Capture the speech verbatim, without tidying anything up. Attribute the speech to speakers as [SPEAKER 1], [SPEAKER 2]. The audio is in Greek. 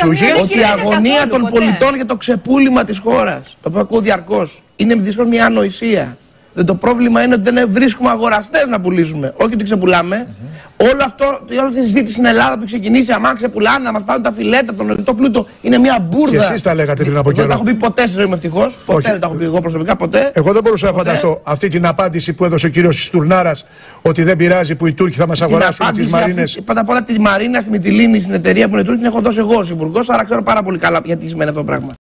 [SPEAKER 1] ότι η αγωνία των πολιτών για το ξεπούλημα της χώρας, το οποίο ακούω διαρκώς, είναι δυστυχώς μια ανοησία. Δεν το πρόβλημα είναι ότι δεν βρίσκουμε αγοραστές να πουλήσουμε, όχι ότι ξεπουλάμε. Mm-hmm. Όλο αυτό, όλη αυτή η συζήτηση στην Ελλάδα που ξεκινήσει, αμά ξεπουλάνε, να μας πάρουν τα φιλέτα, τον ορειτό πλούτο, είναι μια μπουρδα.
[SPEAKER 2] Και εσείς τα λέγατε πριν από καιρό.
[SPEAKER 1] Δεν τα έχω πει ποτέ στη ζωή μου, ευτυχώς. Ποτέ δεν τα έχω πει εγώ προσωπικά, ποτέ.
[SPEAKER 2] Εγώ δεν μπορούσα ποτέ. να φανταστώ αυτή την απάντηση που έδωσε ο κύριος Στουρνάρας, ότι δεν πειράζει που οι Τούρκοι θα μας αγοράσουν τις μαρίνες.
[SPEAKER 1] Πρώτα απ' όλα τη Μαρίνα, στη Μυτιλήνη, στην εταιρεία που είναι Τούρκοι, την έχω δώσει εγώ ως υπουργός, άρα ξέρω πάρα πολύ καλά γιατί σημαίνει αυτό το πράγμα.